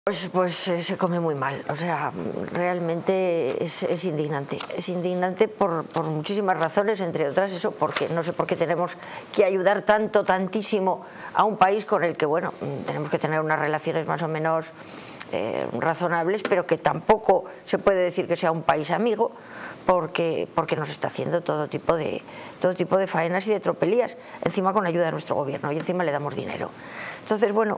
Pues se come muy mal, o sea, realmente es indignante por muchísimas razones, entre otras eso, porque no sé por qué tenemos que ayudar tantísimo a un país con el que, bueno, tenemos que tener unas relaciones más o menos razonables, pero que tampoco se puede decir que sea un país amigo, porque nos está haciendo todo tipo de faenas y de tropelías, encima con ayuda de nuestro gobierno, y encima le damos dinero. Entonces, bueno,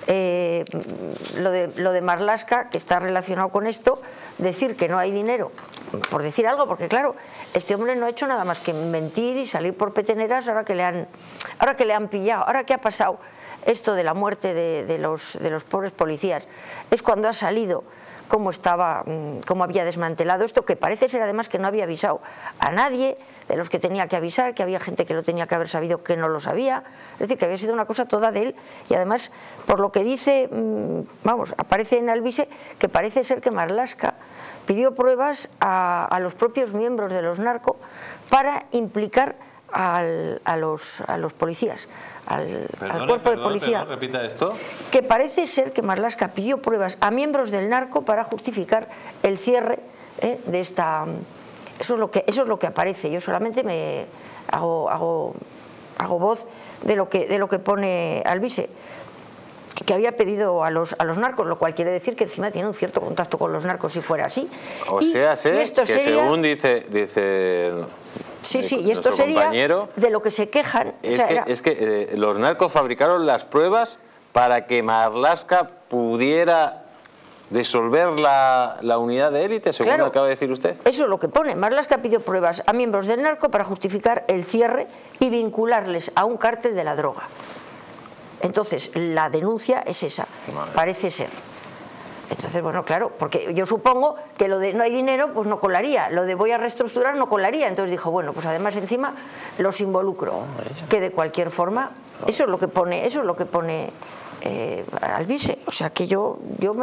lo de Marlaska, que está relacionado con esto, decir que no hay dinero, por decir algo, porque claro, este hombre no ha hecho nada más que mentir y salir por peteneras ahora que le han pillado, ahora que ha pasado esto de la muerte de los pobres policías, es cuando ha salido cómo había desmantelado esto, que parece ser además que no había avisado a nadie de los que tenía que avisar, que había gente que lo tenía que haber sabido que no lo sabía, es decir, que había sido una cosa toda de él, y además, por lo que dice, vamos, aparece en Alvise que parece ser que Marlaska pidió pruebas a los propios miembros de los narcos para implicar a los policías, al cuerpo de policía. Perdón, repita esto. Que parece ser que Marlaska pidió pruebas a miembros del narco para justificar el cierre de esta... Eso es lo que aparece. Yo solamente me hago voz de lo que pone Alvise, que había pedido a los narcos, lo cual quiere decir que encima tiene un cierto contacto con los narcos si fuera así. O sea, que según dice sí, y esto sería de lo que se quejan. Es que los narcos fabricaron las pruebas para que Marlaska pudiera disolver la unidad de élite, según lo acaba de decir usted. Eso es lo que pone. Marlaska pidió pruebas a miembros del narco para justificar el cierre y vincularles a un cártel de la droga. Entonces, la denuncia es esa, parece ser. Entonces, bueno, claro, porque yo supongo que lo de no hay dinero, pues no colaría, lo de voy a reestructurar no colaría, entonces dijo, bueno, pues además encima los involucro, que de cualquier forma, eso es lo que pone Alvise, o sea que yo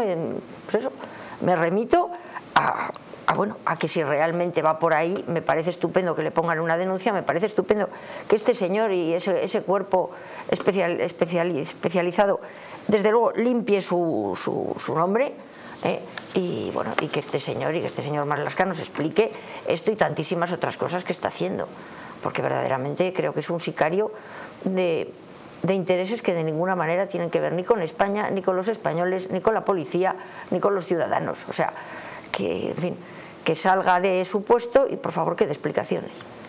me remito a que si realmente va por ahí, me parece estupendo que le pongan una denuncia, me parece estupendo que este señor y ese cuerpo especializado, desde luego, limpie su nombre, y bueno, y que este señor Marlaska nos explique esto y tantísimas otras cosas que está haciendo, porque verdaderamente creo que es un sicario de intereses que de ninguna manera tienen que ver ni con España, ni con los españoles, ni con la policía, ni con los ciudadanos. O sea, que, en fin, que salga de su puesto y por favor que dé explicaciones.